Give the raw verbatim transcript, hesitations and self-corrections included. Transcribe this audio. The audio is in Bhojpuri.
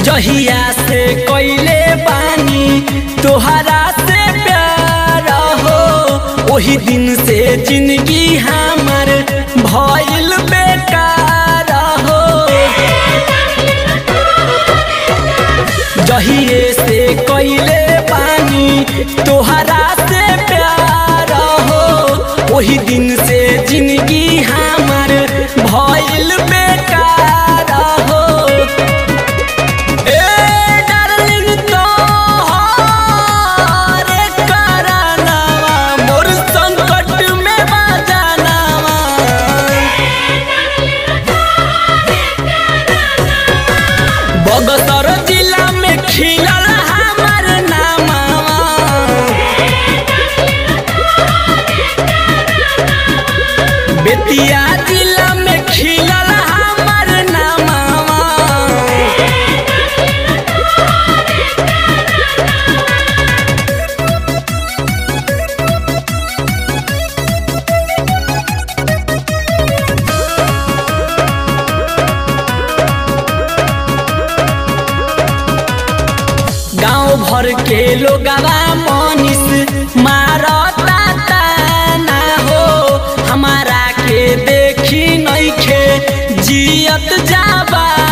जहिया से कोइले बानी तोहरा से प्यार हो, वही दिन से जिंदगी हमार भइल बेकार हो। जहिए से कोइले बानी तोहरा से प्यार हो, वही दिन से जिंदगी हमार भइल बेकार हो। बगसर जिला में खिलल हमार नामवा, बेतिया जिला में खिलल हमार नामवा। गाँव भर के लोगवा मनीष मारता ताना हो, हमारा के देखी नइखे जियत जाबा